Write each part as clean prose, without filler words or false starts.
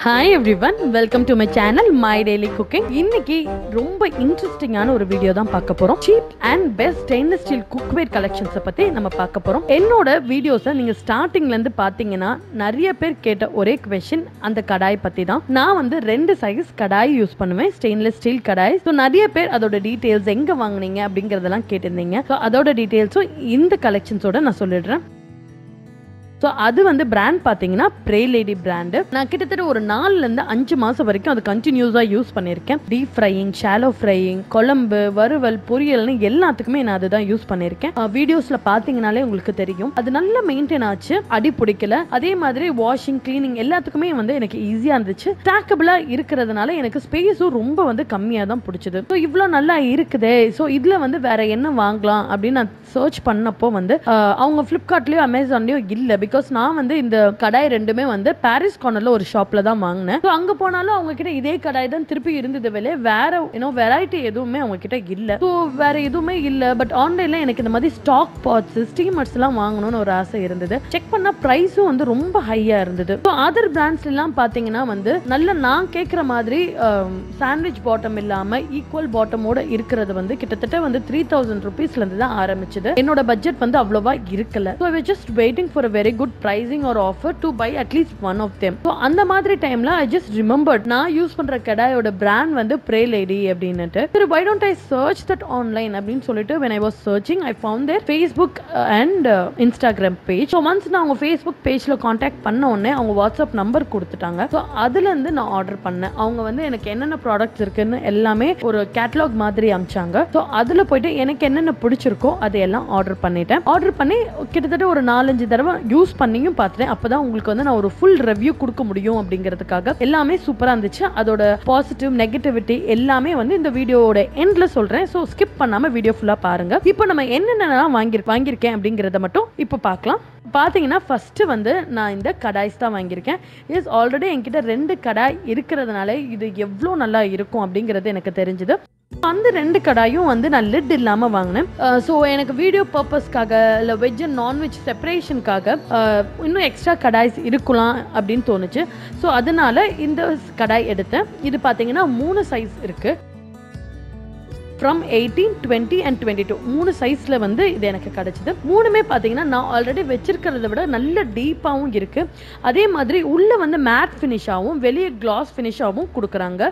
Hi everyone, welcome to my channel My Daily Cooking. இன்னைக்கு ரொம்ப இன்ட்ரெஸ்டிங்கான ஒரு வீடியோ தான் பார்க்க போறோம். Cheap and best stainless steel cookware collections பத்தி நம்ம பார்க்க போறோம். என்னோட வீடியோஸை நீங்க ஸ்டார்டிங்ல இருந்து பாத்தீங்கன்னா நிறைய பேர் கேட்ட ஒரே क्वेश्चन அந்த கடாய் பத்தி தான். நான் வந்து ரெண்டு சைஸ் கடாய் யூஸ் பண்ணுவேன், ஸ்டெயின்லெஸ் ஸ்டீல் கடாய். ஸோ நிறைய பேர் அதோட டீடைல்ஸ் எங்க வாங்குனீங்க அப்படிங்கறதெல்லாம் கேட்டிருந்தீங்க. ஸோ அதோட டீடைல்ஸும் இந்த கலெக்ஷன்ஸோட நான் சொல்லிடுறேன். ஸோ அது வந்து பிராண்ட் பார்த்தீங்கன்னா ப்ரே லேடி பிராண்டு. நான் கிட்டத்தட்ட ஒரு 4லேருந்து 5 மாதம் வரைக்கும் அது கண்டினியூஸாக யூஸ் பண்ணியிருக்கேன். டீப் ஃப்ரையிங், ஷாலோ ஃப்ரையிங், குழம்பு, வறுவல், பொரியல்னு எல்லாத்துக்குமே நான் அதுதான் யூஸ் பண்ணியிருக்கேன். வீடியோஸில் பார்த்தீங்கனாலே உங்களுக்கு தெரியும். அது நல்லா மெயின்டைன் ஆச்சு, அடி பிடிக்கல. அதே மாதிரி வாஷிங், கிளீனிங் எல்லாத்துக்குமே வந்து எனக்கு ஈஸியாக இருந்துச்சு. ஸ்டாக்கபிளாக இருக்கிறதுனால எனக்கு ஸ்பேஸும் ரொம்ப வந்து கம்மியாக தான் பிடிச்சது. ஸோ இவ்வளோ நல்லா இருக்குதே, ஸோ இதில் வந்து வேற என்ன வாங்கலாம் அப்படின்னு நான் சர்ச் பண்ணப்போ வந்து அவங்க ஃப்ளிப்கார்ட்லேயும் அமேசான்லேயும் இல்லை. பிகாஸ் நான் வந்து இந்த கடாய் ரெண்டுமே வந்து பாரிஸ் கார்னர்ல ஒரு ஷாப்ல தான் வாங்கினேன். ஸோ அங்கே போனாலும் அவங்க கிட்ட இதே கடாய் தான் திருப்பி இருந்தது. வெளியே வேற வெரைட்டி எதுவுமே அவங்க கிட்ட இல்லை. ஸோ வேற எதுவுமே இல்லை. பட் ஆன்லைன்ல எனக்கு இந்த மாதிரி ஸ்டாக் பாட்ஸ், ஸ்டீமர்ஸ் எல்லாம் வாங்கணும்னு ஒரு ஆசை இருந்தது. செக் பண்ணா ப்ரைஸும் வந்து ரொம்ப ஹையா இருந்தது. ஸோ அதர் பிராண்ட்ஸ் எல்லாம் பார்த்தீங்கன்னா வந்து நல்ல நான் கேட்குற மாதிரி சாண்ட்விச் பாட்டம் இல்லாம ஈக்குவல் பாட்டமோட இருக்கிறது வந்து கிட்டத்தட்ட வந்து 3000 rupeesல இருந்து தான் ஆரம்பிச்சது. என்னோட பட்ஜெட் வந்து அவ்வளவா இருக்கல. So I just waiting for a very good pricing or offer to buy at least one of them. So அந்த மாதிரி டைம்ல I just remembered நான் யூஸ் பண்ற கடாயோட பிராண்ட் வந்து ப்ரே லேடி அப்படின்னுட்டு. சரி, why don't I search that online அப்படின்னு சொல்லிட்டு when I was searching I found their Facebook and Instagram page. So once நான் அவங்க Facebook பேஜ்ல காண்டாக்ட் பண்ண உடனே அவங்க வாட்ஸ்அப் நம்பர் கொடுத்துட்டாங்க. ஸோ அதுல இருந்து நான் ஆர்டர் பண்ணேன். அவங்க வந்து எனக்கு என்னென்ன ப்ராடக்ட்ஸ் இருக்குன்னு எல்லாமே ஒரு கேட்டலாக் மாதிரி அனுப்பிச்சாங்க. ஸோ அதுல போயிட்டு எனக்கு என்னென்ன பிடிச்சிருக்கோ அதையெல்லாம் ஆர்டர் பண்ணிட்டேன். ஆர்டர் பண்ணி கிட்டத்தட்ட ஒரு 4-5 தடவை யூஸ் பண்ணியும் பார்த்தேன். அப்பதான் உங்களுக்கு வந்து நான் ஒரு ஃபுல் ரிவ்யூ கொடுக்க முடியும் அப்படிங்கிறதுக்காக. எல்லாமே சூப்பரா இருந்துச்சு. அதோட பாசிட்டிவ், நெகட்டிவிட்டி எல்லாமே வந்து இந்த வீடியோவோட எண்ட்ல சொல்றேன். ஸோ ஸ்கிப் பண்ணாம வீடியோ ஃபுல்லா பாருங்க. இப்போ நம்ம என்னென்னலாம் வாங்கியிருக்கேன் அப்படிங்கறத மட்டும் இப்போ பார்க்கலாம். பார்த்தீங்கன்னா ஃபர்ஸ்ட் வந்து நான் இந்த கடாய்ஸ் தான் வாங்கியிருக்கேன். இஸ் ஆல்ரெடி என்கிட்ட 2 கடாய் இருக்கிறதுனால இது எவ்வளோ நல்லா இருக்கும் அப்படிங்கிறது எனக்கு தெரிஞ்சது. அந்த 2 கடாயும் வந்து நான் லிட் இல்லாம வாங்கினேன். ஸோ எனக்கு வீடியோ பர்பஸ்க்காக இல்லை வெஜ் அண்ட் நான்வெஜ் செப்பரேஷனுக்காக இன்னும் எக்ஸ்ட்ரா கடாய்ஸ் இருக்கலாம் அப்படின்னு தோணுச்சு. ஸோ அதனால இந்த கடாய் எடுத்தேன். இது பார்த்தீங்கன்னா 3 சைஸ் இருக்கு. from 18, 20 and 22 3 சைஸ்ல வந்து இது எனக்கு கிடைச்சது. மூணுமே பாத்தீங்கன்னா நான் ஆல்ரெடி வச்சிருக்கிறத விட நல்ல டீப்பாவும் இருக்கு. அதே மாதிரி உள்ள வந்து மேட் ஃபினிஷாவும் வெளியே கிளாஸ் ஃபினிஷாவும் கொடுக்குறாங்க.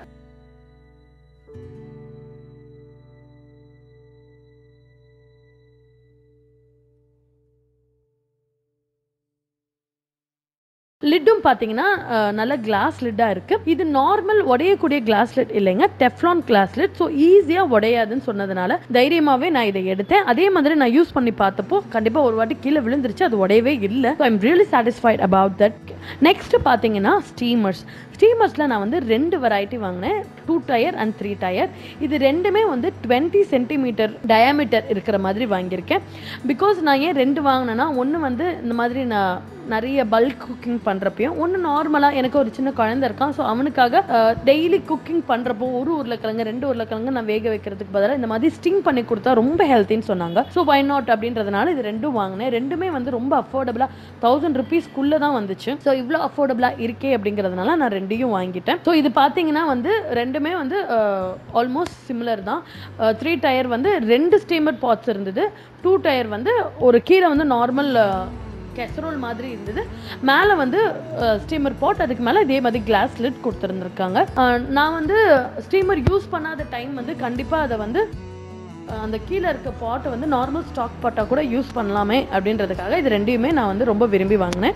லிட்டும் பார்த்தீங்கன்னா நல்ல கிளாஸ் லிட்டாக இருக்குது. இது நார்மல் உடையக்கூடிய கிளாஸ் லிட் இல்லைங்க, டெஃப்லான் கிளாஸ் லிட். ஸோ ஈஸியாக உடையாதுன்னு சொன்னதுனால தைரியமாகவே நான் இதை எடுத்தேன். அதே மாதிரி நான் யூஸ் பண்ணி பார்த்தப்போ கண்டிப்பாக ஒரு வாட்டி கீழே விழுந்துருச்சு, அது உடையவே இல்லை. So I'm really satisfied about that. Next பார்த்தீங்கன்னா ஸ்டீமர்ஸில் நான் வந்து 2 வெரைட்டி வாங்கினேன், 2 டயர் அண்ட் 3 டயர். இது ரெண்டுமே வந்து 20 சென்டிமீட்டர் டயாமீட்டர் இருக்கிற மாதிரி வாங்கியிருக்கேன். பிகாஸ் நான் ஏன் 2 வாங்கினேன்னா, ஒன்று வந்து இந்த மாதிரி நான் நிறைய பல்க் குக்கிங் பண்ணுறப்பையும், ஒன்று நார்மலாக எனக்கு ஒரு சின்ன குழந்தை இருக்கான். ஸோ அவனுக்காக டெய்லி குக்கிங் பண்ணுறப்போ ஒரு உருளைக்கிழங்கு 2 உருளைக்கிழங்கு நான் வேக வைக்கிறதுக்கு பதிலாக இந்த மாதிரி ஸ்டிங் பண்ணி கொடுத்தா ரொம்ப ஹெல்த்தின்னு சொன்னாங்க. ஸோ வை நாட் அப்படின்றதுனால இது 2 வாங்கினேன். ரெண்டுமே வந்து ரொம்ப அஃபோர்டபுளாக 1000 rupeesக்குள்ளே தான் வந்துச்சு. ஸோ இவ்வளோ அஃபோர்டபுளாக இருக்கே அப்படிங்கிறதுனால நான் 2யும் வாங்கிட்டேன். ஸோ இது பார்த்தீங்கன்னா வந்து ரெண்டுமே வந்து ஆல்மோஸ்ட் சிமிலர் தான். 3 டயர் வந்து 2 ஸ்டீமர் பாட்ஸ் இருந்தது. 2 டயர் வந்து ஒரு கீழே வந்து நார்மல் கேசரோல் மாதிரி இருந்தது, மேலே வந்து ஸ்டீமர் பாட், அதுக்கு மேலே இதே மாதிரி கிளாஸ் லிட் கொடுத்துருந்துருக்காங்க. நான் வந்து ஸ்டீமர் யூஸ் பண்ணாத டைம் வந்து கண்டிப்பாக அதை வந்து அந்த கீழே இருக்க பாட்டை வந்து நார்மல் ஸ்டாக் பாட்டாக கூட யூஸ் பண்ணலாமே அப்படின்றதுக்காக இது 2யுமே நான் வந்து ரொம்ப விரும்பி வாங்கினேன்.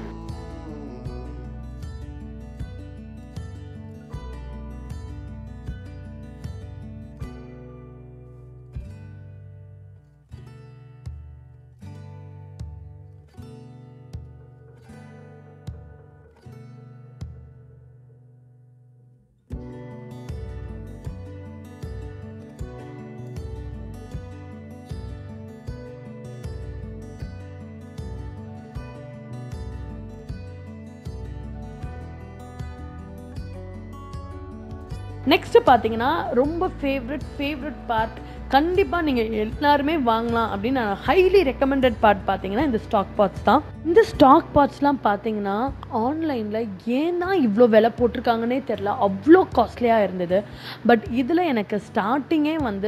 நெக்ஸ்ட் பார்த்தீங்கன்னா ரொம்ப ஃபேவரட் பார்ட், கண்டிப்பாக நீங்கள் எல்லாருமே வாங்கலாம் அப்படின்னு நான் ஹைலி ரெக்கமெண்டட் பார்ட் பார்த்தீங்கன்னா இந்த ஸ்டாக் பாட்ஸ் தான். இந்த ஸ்டாக் பாட்ஸ்லாம் பார்த்தீங்கன்னா ஆன்லைனில் ஏன் தான் இவ்வளோ விலை போட்டிருக்காங்கன்னே தெரில, அவ்வளோ காஸ்ட்லியாக இருந்தது. பட் இதில் எனக்கு ஸ்டார்டிங்கே வந்து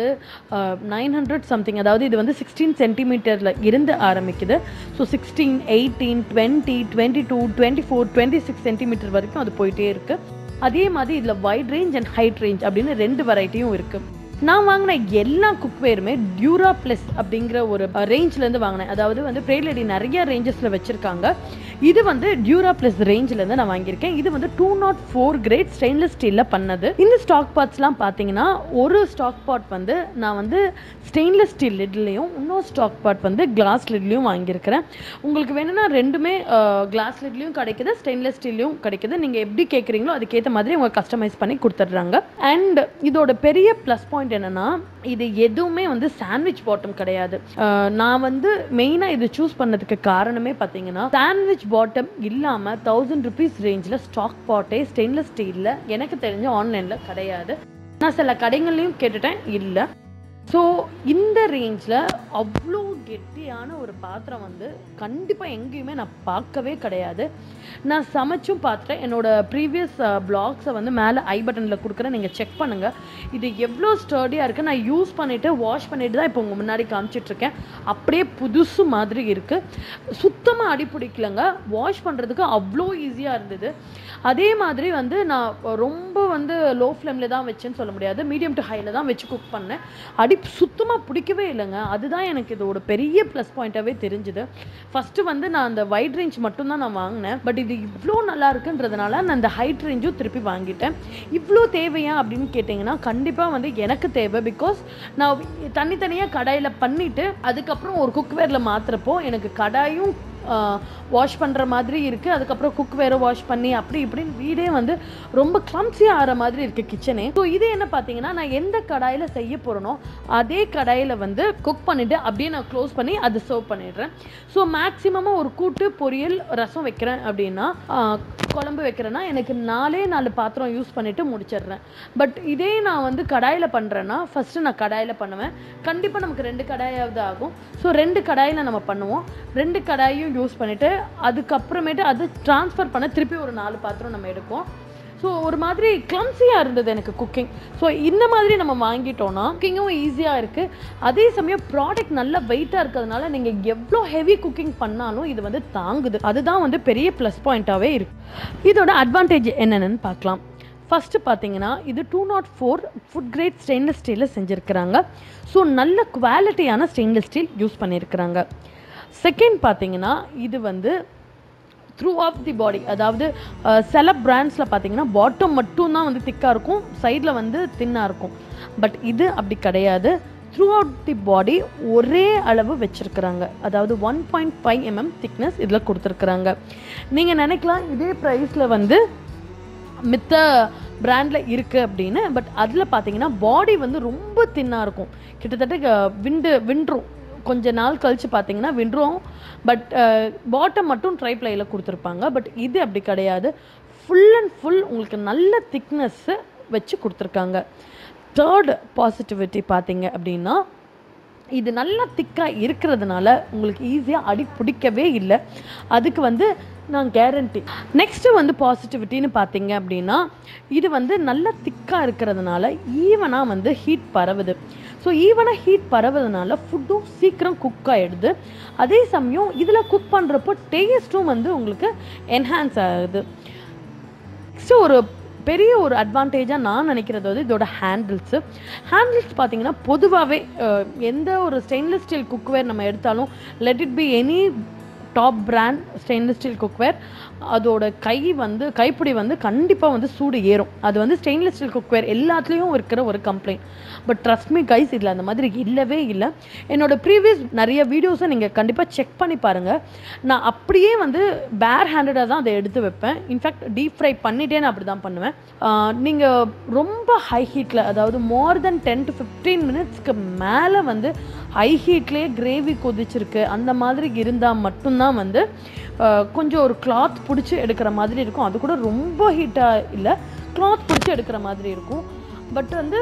900 சம்திங், அதாவது இது வந்து 16 சென்டிமீட்டரில் இருந்து ஆரம்பிக்குது. ஸோ 16, 18, 20, 22, 24, 26 சென்டிமீட்டர் வரைக்கும் அது போயிட்டே இருக்குது. அதே மாதிரி இதில் wide range and height range அப்படின்னு 2 வெரைட்டியும் இருக்குது. நான் வாங்கின எல்லா குக்வேருமே டியூரா ப்ளஸ் அப்படிங்கிற ஒரு ரேஞ்சிலேருந்து வாங்கினேன். அதாவது வந்து ப்ரேலேடி நிறைய ரேஞ்சஸில் வச்சுருக்காங்க. இது வந்து டியூரா ப்ளஸ் ரேஞ்சிலேருந்து நான் வாங்கியிருக்கேன். இது வந்து 204 கிரேட் ஸ்டெயின்லெஸ் ஸ்டீலில் பண்ணது. இந்த ஸ்டாக் பாட்ஸ்லாம் பார்த்தீங்கன்னா ஒரு ஸ்டாக் பாட் வந்து நான் வந்து ஸ்டெயின்லெஸ் ஸ்டீல் லிட்லையும் இன்னொரு ஸ்டாக் பாட் வந்து கிளாஸ் லிட்லையும் வாங்கியிருக்கிறேன். உங்களுக்கு வேணும்னா ரெண்டுமே கிளாஸ் லிட்லையும் கிடைக்குது, ஸ்டெயின்லெஸ் ஸ்டீல்லையும் கிடைக்குது. நீங்கள் எப்படி கேட்குறீங்களோ அதுக்கேற்ற மாதிரி அவங்க கஸ்டமைஸ் பண்ணி கொடுத்துட்றாங்க. அண்ட் இதோட பெரிய ப்ளஸ் பாயிண்ட் என்னன்னா, இது எதுவுமே வந்து சாண்ட்விச் பாட்டம் கிடையாது. நான் வந்து மெயினா இது சூஸ் பண்ணதுக்கு காரணமே பார்த்தீங்கன்னா, சாண்ட்விச் பாட்டம் இல்லாம 1000 rupees ரேஞ்சில் ஸ்டாக் பாட்டே ஸ்டெயின்லெஸ் ஸ்டீல்ல எனக்கு தெரிஞ்ச ஆன்லைன்ல கிடையாது. நான் சில கடைகள்லையும் கேட்டுட்டேன், இல்லை. ஸோ இந்த ரேஞ்சில் அவ்வளோ கெட்டியான ஒரு பாத்திரம் வந்து கண்டிப்பாக எங்கேயுமே நான் பார்க்கவே கிடையாது. நான் சமைச்சும் பார்த்துட்டேன். என்னோடய ப்ரீவியஸ் பிளாக்ஸை வந்து மேலே ஐ பட்டனில் கொடுக்குறேன், நீங்கள் செக் பண்ணுங்கள். இது எவ்வளோ ஸ்டர்டியாக இருக்குது. நான் யூஸ் பண்ணிவிட்டு வாஷ் பண்ணிவிட்டு தான் இப்போ உங்கள் முன்னாடி காமிச்சிட்ருக்கேன். அப்படியே புதுசு மாதிரி இருக்குது. சுத்தமாக அடி பிடிக்கலங்க. வாஷ் பண்ணுறதுக்கு அவ்வளோ ஈஸியாக இருந்தது. அதே மாதிரி வந்து நான் ரொம்ப வந்து லோ ஃப்ளேமில் தான் வச்சேன்னு சொல்ல முடியாது, மீடியம் டு ஹையில் தான் வச்சு குக் பண்ணேன். அடி சுத்தமாக பிடிக்கவே இல்லைங்க. அதுதான் எனக்கு இதோட பெரிய ப்ளஸ் பாயிண்ட்டாகவே தெரிஞ்சுது. ஃபஸ்ட்டு வந்து நான் அந்த வைட் ரேஞ்ச் மட்டும்தான் நான் வாங்கினேன். பட் இது இவ்வளோ நல்லா இருக்குன்றதுனால நான் அந்த ஹைட் ரேஞ்சும் திருப்பி வாங்கிட்டேன். இவ்வளோ தேவையா அப்படின்னு கேட்டிங்கன்னா கண்டிப்பாக வந்து எனக்கு தேவை. பிகாஸ் நான் தனித்தனியாக கடாயில் பண்ணிவிட்டு அதுக்கப்புறம் ஒரு குக்வேரில் மாற்றுறப்போ எனக்கு கடாயும் வாஷ் பண்ணுற மாதிரி இருக்குது. அதுக்கப்புறம் குக் வேறு வாஷ் பண்ணி அப்படி இப்படின்னு வீடே வந்து ரொம்ப கிளம்ஸியாக ஆகிற மாதிரி இருக்குது கிச்சனே. ஸோ இது என்ன பார்த்தீங்கன்னா, நான் எந்த கடாயில் செய்ய போகிறேனோ அதே கடாயில் வந்து குக் பண்ணிவிட்டு அப்படியே நான் க்ளோஸ் பண்ணி அதை சர்வ் பண்ணிடுறேன். ஸோ மேக்ஸிமமாக ஒரு கூட்டு பொரியல் ரசம் வைக்கிறேன் அப்படின்னா, குழம்பு வைக்கிறேன்னா எனக்கு 4 பாத்திரம் யூஸ் பண்ணிவிட்டு முடிச்சிடுறேன். பட் இதே நான் வந்து கடாயில் பண்ணுறேன்னா ஃபஸ்ட்டு நான் கடாயில் பண்ணுவேன். கண்டிப்பாக நமக்கு 2 கடாயாவது ஆகும். ஸோ 2 கடாயில் நம்ம பண்ணுவோம். 2 கடாயும் யூஸ் பண்ணிவிட்டு அதுக்கப்புறமேட்டு அது ட்ரான்ஸ்ஃபர் பண்ண திருப்பி ஒரு 4 பாத்திரம் நம்ம எடுப்போம். ஸோ ஒரு மாதிரி கிளம்ஸியாக இருந்தது எனக்கு குக்கிங். ஸோ இந்த மாதிரி நம்ம வாங்கிட்டோன்னா குக்கிங்கும் ஈஸியாக இருக்குது. அதே சமயம் ப்ராடக்ட் நல்ல வெயிட்டாக இருக்கிறதுனால நீங்கள் எவ்வளோ ஹெவி குக்கிங் பண்ணாலும் இது வந்து தாங்குது. அதுதான் வந்து பெரிய ப்ளஸ் பாயிண்ட்டாகவே இருக்குது. இதோட அட்வான்டேஜ் என்னென்னு பார்க்கலாம். ஃபஸ்ட்டு பார்த்தீங்கன்னா, இது 204 ஃபுட் கிரேட் ஸ்டெயின்லெஸ் ஸ்டீலில் செஞ்சுருக்கிறாங்க. ஸோ நல்ல குவாலிட்டியான ஸ்டெயின்லெஸ் ஸ்டீல் யூஸ் பண்ணியிருக்கிறாங்க. செகண்ட் பார்த்தீங்கன்னா, இது வந்து த்ரூ ஆஃப் தி பாடி, அதாவது சில பிராண்ட்ஸில் பார்த்தீங்கன்னா பாட்டம் மட்டும்தான் வந்து திக்காக இருக்கும், சைடில் வந்து தின்னாக இருக்கும். பட் இது அப்படி கிடையாது. த்ரூ அவுட் தி பாடி ஒரே அளவு வச்சுருக்குறாங்க. அதாவது 1.5 mm திக்னஸ் இதில் கொடுத்துருக்குறாங்க. நீங்கள் நினைக்கலாம் இதே ப்ரைஸில் வந்து மித்த பிராண்டில் இருக்குது அப்படின்னு. பட் அதில் பார்த்தீங்கன்னா பாடி வந்து ரொம்ப தின்னாக இருக்கும். கிட்டத்தட்ட விண்டுரும். கொஞ்ச நாள் கழித்து பார்த்தீங்கன்னா விண்டுரும். பட் பாட்டம் மட்டும் ட்ரை ப்ளையில் கொடுத்துருப்பாங்க. பட் இது அப்படி கிடையாது. ஃபுல் அண்ட் ஃபுல் உங்களுக்கு நல்ல திக்னஸ்ஸு வச்சு கொடுத்துருக்காங்க. தேர்ட் பாசிட்டிவிட்டி பார்த்தீங்க அப்படின்னா, இது நல்லா திக்காக இருக்கிறதுனால உங்களுக்கு ஈஸியாக அடி பிடிக்கவே இல்லை. அதுக்கு வந்து நான் கேரண்டி. நெக்ஸ்ட்டு வந்து பாசிட்டிவிட்டின்னு பார்த்தீங்க அப்படின்னா, இது வந்து நல்லா திக்காக இருக்கிறதுனால ஈவனாக வந்து ஹீட் பரவுது. ஸோ ஈவனாக ஹீட் பரவுறதுனால ஃபுட்டும் சீக்கிரம் குக் ஆகிடுது. அதே சமயம் இதில் குக் பண்ணுறப்போ டேஸ்ட்டும் வந்து உங்களுக்கு என்ஹான்ஸ் ஆகுது. நெக்ஸ்ட்டு ஒரு பெரிய ஒரு அட்வான்டேஜாக நான் நினைக்கிறது வந்து இதோட ஹேண்டில்ஸ் பார்த்தீங்கன்னா, பொதுவாகவே எந்த ஒரு ஸ்டெயின்லெஸ் ஸ்டீல் குக்வேர் நம்ம எடுத்தாலும், let it be any top brand stainless steel cookware, அதோட கைப்பிடி வந்து கண்டிப்பாக வந்து சூடு ஏறும். அது வந்து ஸ்டெயின்லெஸ் ஸ்டீல் குக்வேர் எல்லாத்துலேயும் இருக்கிற ஒரு complaint. But trust me guys, இதில் அந்த மாதிரி இல்லவே இல்லை. என்னோடய ப்ரீவியஸ் நிறைய வீடியோஸை நீங்கள் கண்டிப்பாக செக் பண்ணி பாருங்கள். நான் அப்படியே வந்து பேர் ஹேண்டடாக தான் அதை எடுத்து வைப்பேன். இன்ஃபேக்ட் டீப் ஃப்ரை பண்ணிகிட்டே நான் அப்படி தான் பண்ணுவேன். நீங்கள் ரொம்ப ஹை ஹீட்டில், அதாவது மோர் தென் 10 to 15 மினிட்ஸ்க்கு மேலே வந்து ஹை ஹீட்லேயே கிரேவி கொதிச்சிருக்கு அந்த மாதிரி இருந்தால் மட்டும்தான் வந்து கொஞ்சம் ஒரு கிளாத் பிடிச்சி எடுக்கிற மாதிரி இருக்கும். அது கூட ரொம்ப ஹீட்டாக இல்லை, கிளாத் பிடிச்சி எடுக்கிற மாதிரி இருக்கும். பட் வந்து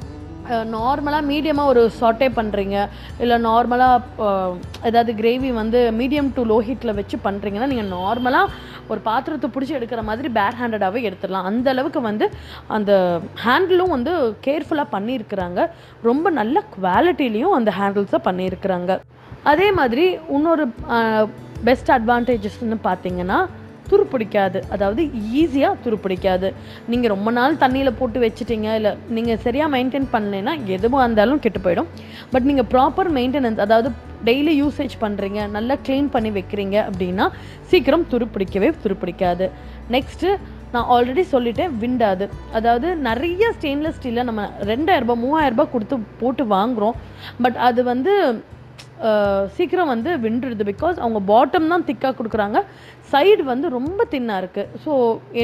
நார்மலாக மீடியமாக ஒரு சாட்டே பண்ணுறீங்க, இல்லை நார்மலாக ஏதாவது கிரேவி வந்து மீடியம் டு லோ ஹீட்டில் வச்சு பண்ணுறீங்கன்னா நீங்கள் நார்மலாக ஒரு பாத்திரத்தை பிடிச்சி எடுக்கிற மாதிரி பேர் ஹேண்டடாகவே எடுத்துடலாம். அந்த அளவுக்கு வந்து அந்த ஹேண்டிலும் வந்து கேர்ஃபுல்லாக பண்ணியிருக்கிறாங்க. ரொம்ப நல்ல குவாலிட்டிலையும் அந்த ஹேண்டில்ஸை பண்ணியிருக்கிறாங்க. அதே மாதிரி இன்னொரு பெஸ்ட் அட்வான்டேஜஸ்ன்னு பார்த்தீங்கன்னா துருப்பிடிக்காது. அதாவது ஈஸியாக துருப்பிடிக்காது. நீங்கள் ரொம்ப நாள் தண்ணியில் போட்டு வச்சுட்டீங்க, இல்லை நீங்கள் சரியாக மெயின்டைன் பண்ணலைன்னா எதுவாக இருந்தாலும் கெட்டு போயிடும். பட் நீங்கள் ப்ராப்பர் மெயின்டெனன்ஸ், அதாவது டெய்லி யூசேஜ் பண்ணுறீங்க, நல்லா க்ளீன் பண்ணி வைக்கிறீங்க அப்படின்னா சீக்கிரம் துருப்பிடிக்காது. நெக்ஸ்ட்டு நான் ஆல்ரெடி சொல்லிட்டேன், விண்டாது. அதாவது நிறைய ஸ்டெயின்லெஸ் ஸ்டீலில் நம்ம 2000 3000 கொடுத்து போட்டு வாங்குகிறோம். பட் அது வந்து சீக்கிரம் வந்து விண்டுருது. பிகாஸ் அவங்க பாட்டம் தான் திக்காக கொடுக்குறாங்க, சைடு வந்து ரொம்ப தின்னாக இருக்குது. ஸோ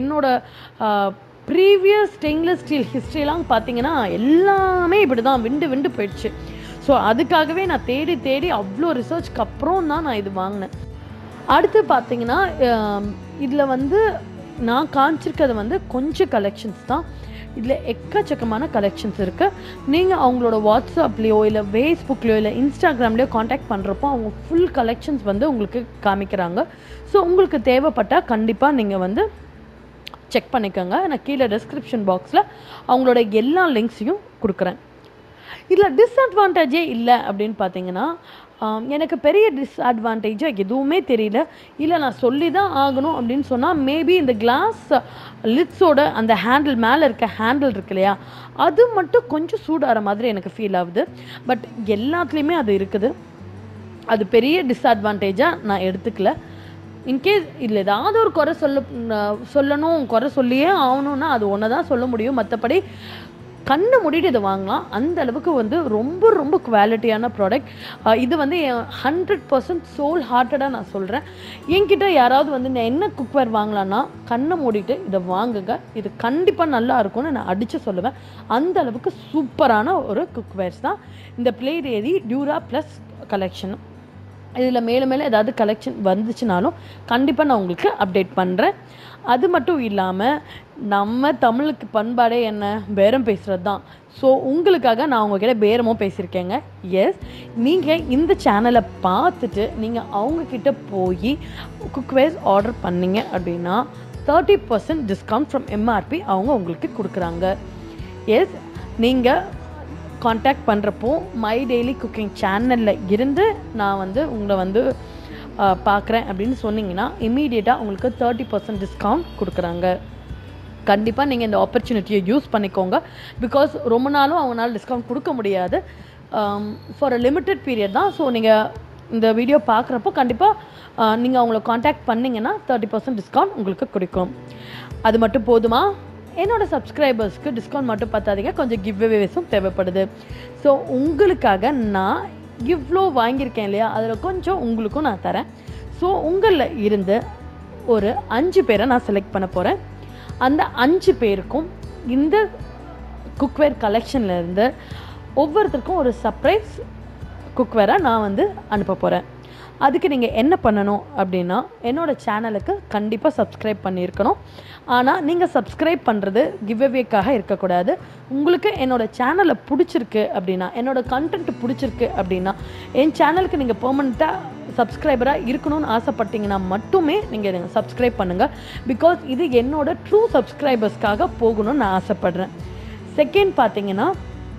என்னோடய ப்ரீவியஸ் ஸ்டெயின்லெஸ் ஸ்டீல் ஹிஸ்ட்ரிலாம் பார்த்தீங்கன்னா எல்லாமே இப்படி தான் விண்டு போயிடுச்சு. ஸோ அதுக்காகவே நான் தேடி அவ்வளோ ரிசர்ச்க்கு அப்புறம் தான் நான் இது வாங்கினேன். அடுத்து பார்த்தீங்கன்னா இதில் வந்து நான் காமிச்சிருக்கிறது வந்து கொஞ்சம் கலெக்ஷன்ஸ் தான். இதில் எக்கச்சக்கமான கலெக்ஷன்ஸ் இருக்குது. நீங்கள் அவங்களோட வாட்ஸ்அப்லேயோ இல்லை ஃபேஸ்புக்லேயோ இல்லை இன்ஸ்டாகிராம்லேயோ காண்டாக்ட் பண்ணுறப்போ அவங்க ஃபுல் கலெக்ஷன்ஸ் வந்து உங்களுக்கு காமிக்கிறாங்க. ஸோ உங்களுக்கு தேவைப்பட்டால் கண்டிப்பாக நீங்கள் வந்து செக் பண்ணிக்கோங்க. நான் கீழே டிஸ்கிரிப்ஷன் பாக்ஸில் அவங்களோட எல்லா லிங்க்ஸையும் கொடுக்குறேன். இதில் டிஸ்அட்வான்டேஜே இல்லை அப்படின்னு பார்த்தீங்கன்னா எனக்கு பெரிய டிஸ்அட்வான்டேஜாக எதுவுமே தெரியல. இல்லை நான் சொல்லி தான் ஆகணும் அப்படின்னு சொன்னால் மேபி இந்த கிளாஸ் லிட்ஸோட அந்த ஹேண்டில் மேலே இருக்க ஹேண்டில் இருக்கு இல்லையா, அது மட்டும் கொஞ்சம் சூடாகிற மாதிரி எனக்கு ஃபீல் ஆகுது. பட் எல்லாத்துலேயுமே அது இருக்குது. அது பெரிய டிஸ்அட்வான்டேஜாக நான் எடுத்துக்கல. இன்கேஸ் இதில் ஏதாவது ஒரு குறை சொல்லணும், குறை சொல்லியே ஆகணும்னா அது ஒன்று தான் சொல்ல முடியும். மற்றபடி கண்ணை மூடிட்டு இதை வாங்கலாம். அந்த அளவுக்கு வந்து ரொம்ப ரொம்ப குவாலிட்டியான ப்ராடக்ட். இது வந்து 100% சோல் ஹார்ட்டடாக நான் சொல்கிறேன். என்கிட்ட யாராவது வந்து நான் என்ன குக்வேர் வாங்கலான்னா கண்ணை மூடிட்டு இதை வாங்குங்க, இது கண்டிப்பாக நல்லா இருக்கும்னு நான் அடித்து சொல்லுவேன். அந்த அளவுக்கு சூப்பரான ஒரு குக்வேர்ஸ் தான் இந்த பிளேட் ஏரி டியூரா ப்ளஸ் கலெக்ஷன். இதில் மேலே ஏதாவது கலெக்ஷன் வந்துச்சுனாலும் கண்டிப்பாக நான் உங்களுக்கு அப்டேட் பண்ணுறேன். அது மட்டும் இல்லாமல் நம்ம தமிழுக்கு பண்பாடே என்ன, பேரம் பேசுகிறது தான். ஸோ உங்களுக்காக நான் உங்ககிட்ட பேரமும் பேசியிருக்கேங்க. எஸ், நீங்கள் இந்த சேனலை பார்த்துட்டு நீங்கள் அவங்கக்கிட்ட போய் குக்வேர்ஸ் ஆர்டர் பண்ணிங்க அப்படின்னா 30% டிஸ்கவுண்ட் ஃப்ரம் எம்ஆர்பி அவங்க உங்களுக்கு கொடுக்குறாங்க. எஸ், நீங்கள் காண்டாக்ட் பண்ணுறப்போ மை டெய்லி குக்கிங் சேனலில் இருந்து நான் வந்து உங்களை வந்து பார்க்குறேன் அப்படின்னு சொன்னீங்கன்னா இம்மீடியட்டாக உங்களுக்கு 30% டிஸ்கவுண்ட் கொடுக்குறாங்க. கண்டிப்பாக நீங்கள் இந்த ஆப்பர்ச்சுனிட்டியை யூஸ் பண்ணிக்கோங்க. பிகாஸ் ரொம்ப நாளும் அவங்களால டிஸ்கவுண்ட் கொடுக்க முடியாது. ஃபார் அ லிமிட்டட் பீரியட் தான். ஸோ நீங்கள் இந்த வீடியோ பார்க்குறப்போ கண்டிப்பாக நீங்கள் அவங்கள காண்டாக்ட் பண்ணிங்கன்னா 30% டிஸ்கவுண்ட் உங்களுக்கு கொடுக்கும். அது மட்டும் போதுமா? என்னோடய சப்ஸ்கிரைபர்ஸ்க்கு டிஸ்கவுண்ட் மட்டும் பார்த்தாதீங்க, கொஞ்சம் கிவ்அவேஸும் தேவைப்படுது. ஸோ உங்களுக்காக நான் இவ்வளோ வாங்கியிருக்கேன் இல்லையா, அதில் கொஞ்சம் உங்களுக்கும் நான் தரேன். ஸோ உங்களில் இருந்து ஒரு 5 பேரை நான் செலக்ட் பண்ண போகிறேன். அந்த 5 பேருக்கும் இந்த குக்வேர் கலெக்ஷன்லேருந்து ஒவ்வொருத்தருக்கும் ஒரு சர்ப்ரைஸ் குக்வேரை நான் வந்து அனுப்ப போகிறேன். அதுக்கு நீங்கள் என்ன பண்ணணும் அப்படின்னா என்னோடய சேனலுக்கு கண்டிப்பாக சப்ஸ்கிரைப் பண்ணியிருக்கணும். ஆனால் நீங்கள் சப்ஸ்கிரைப் பண்ணுறது கிவ்அவேக்காக இருக்கக்கூடாது. உங்களுக்கு என்னோடய சேனலை பிடிச்சிருக்கு அப்படின்னா, என்னோடய கண்டென்ட் பிடிச்சிருக்கு அப்படின்னா, என் சேனலுக்கு நீங்கள் பெர்மனெண்ட்டாக சப்ஸ்கிரைபராக இருக்கணும்னு ஆசைப்பட்டீங்கன்னா மட்டுமே நீங்கள் சப்ஸ்கிரைப் பண்ணுங்கள். பிகாஸ் இது என்னோட ட்ரூ சப்ஸ்கிரைபர்ஸ்க்காக போகணும்னு நான் ஆசைப்பட்றேன். செகண்ட் பார்த்தீங்கன்னா,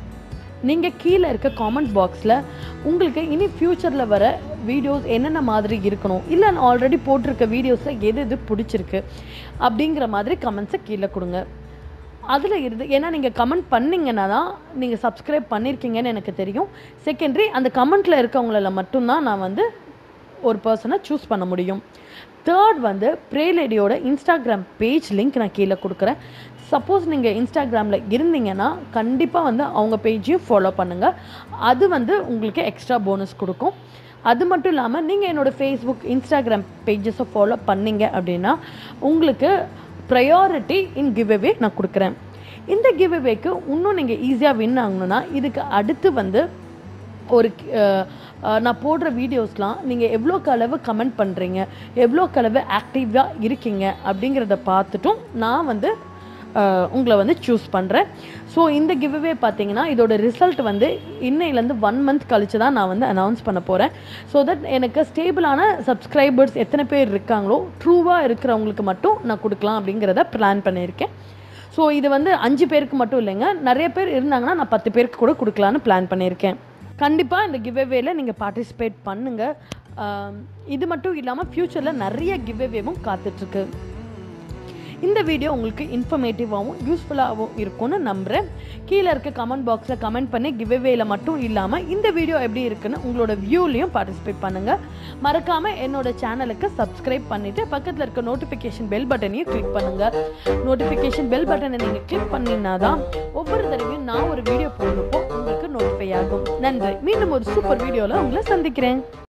நீங்கள் கீழே இருக்க காமெண்ட் பாக்ஸில் உங்களுக்கு இனி ஃப்யூச்சரில் வர வீடியோஸ் என்னென்ன மாதிரி இருக்கணும், இல்லை நான் ஆல்ரெடி போட்டிருக்க வீடியோஸில் எது பிடிச்சிருக்கு அப்படிங்கிற மாதிரி கமெண்ட்ஸை கீழே கொடுங்க. அதில் இருந்து ஏன்னா நீங்கள் கமெண்ட் பண்ணிங்கன்னா தான் நீங்கள் சப்ஸ்கிரைப் பண்ணியிருக்கீங்கன்னு எனக்கு தெரியும். செகண்டரி அந்த கமெண்ட்டில் இருக்கவங்கள மட்டும்தான் நான் வந்து ஒரு பர்சனை சூஸ் பண்ண முடியும். தேர்ட் வந்து ப்ரே லேடியோட இன்ஸ்டாகிராம் பேஜ் லிங்க் நான் கீழே கொடுக்குறேன். சப்போஸ் நீங்கள் இன்ஸ்டாகிராமில் இருந்தீங்கன்னா கண்டிப்பாக வந்து அவங்க பேஜையும் ஃபாலோ பண்ணுங்கள். அது வந்து உங்களுக்கு எக்ஸ்ட்ரா போனஸ் கொடுக்கும். அது மட்டும் இல்லாமல் நீங்கள் என்னோடய ஃபேஸ்புக் இன்ஸ்டாகிராம் பேஜஸை ஃபாலோ பண்ணிங்க அப்படின்னா உங்களுக்கு ப்ரையாரிட்டி இன் கிவ்அவே நான் கொடுக்குறேன். இந்த கிவ்அவேக்கு இன்னும் நீங்கள் ஈஸியாக வின் ஆகணுன்னா இதுக்கு அடுத்து வந்து ஒரு நான் போடுற வீடியோஸ்லாம் நீங்கள் எவ்வளோக்கு அளவு கமெண்ட் பண்ணுறீங்க, எவ்வளோக்கு அளவு ஆக்டிவாக இருக்கீங்க அப்படிங்கிறத பார்த்துட்டும் நான் வந்து உங்களை வந்து சூஸ் பண்ணுறேன். ஸோ இந்த கிவ்அவே பார்த்தீங்கன்னா இதோட ரிசல்ட் வந்து இன்னையிலேருந்து 1 மந்த் கழிச்சு தான் நான் வந்து அனௌன்ஸ் பண்ண போகிறேன். ஸோ தட் எனக்கு ஸ்டேபிளான சப்ஸ்கிரைபர்ஸ் எத்தனை பேர் இருக்காங்களோ ட்ரூவாக இருக்கிறவங்களுக்கு மட்டும் நான் கொடுக்கலாம் அப்படிங்கிறத பிளான் பண்ணியிருக்கேன். ஸோ இது வந்து 5 பேருக்கு மட்டும் இல்லைங்க, நிறைய பேர் இருந்தாங்கன்னா நான் 10 பேருக்கு கூட கொடுக்கலான்னு பிளான் பண்ணியிருக்கேன். கண்டிப்பாக இந்த கிவ்அவேல நீங்கள் பார்ட்டிசிபேட் பண்ணுங்கள். இது மட்டும் இல்லாமல் ஃப்யூச்சரில் நிறைய கிவ்அவேவும் காத்துட்ருக்கு. இந்த வீடியோ உங்களுக்கு இன்ஃபர்மேட்டிவாகவும் யூஸ்ஃபுல்லாகவும் இருக்கும்னு நம்புகிறேன். கீழே இருக்க கமெண்ட் பாக்ஸில் கமெண்ட் பண்ணி கிவ்அவேல மட்டும் இல்லாமல் இந்த வீடியோ எப்படி இருக்குன்னு உங்களோட வியூலையும் பார்ட்டிசிபேட் பண்ணுங்கள். மறக்காமல் என்னோட சேனலுக்கு சப்ஸ்கிரைப் பண்ணிவிட்டு பக்கத்தில் இருக்க நோட்டிஃபிகேஷன் பெல் பட்டனையும் கிளிக் பண்ணுங்கள். நோட்டிஃபிகேஷன் பெல் பட்டனை நீங்கள் கிளிக் பண்ணிங்கன்னா தான் ஒவ்வொரு தடவையும் நான் ஒரு வீடியோ போடுறப்போ உங்களுக்கு நோட்டிஃபை ஆகும். நன்றி. மீண்டும் ஒரு சூப்பர் வீடியோவில் உங்களை சந்திக்கிறேன்.